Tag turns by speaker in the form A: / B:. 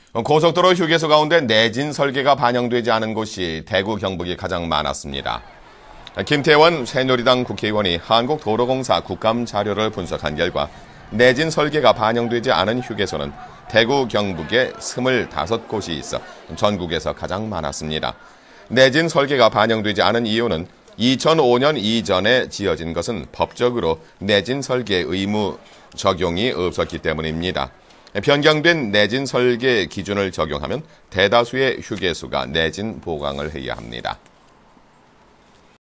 A: 고속도로 휴게소 가운데 내진 설계가 반영되지 않은 곳이 대구 경북이 가장 많았습니다. 김태원 새누리당 국회의원이 한국도로공사 국감 자료를 분석한 결과 내진 설계가 반영되지 않은 휴게소는 대구 경북에 25곳이 있어 전국에서 가장 많았습니다. 내진 설계가 반영되지 않은 이유는 2005년 이전에 지어진 것은 법적으로 내진 설계 의무 적용이 없었기 때문입니다. 변경된 내진 설계 기준을 적용하면 대다수의 휴게소가 내진 보강을 해야 합니다.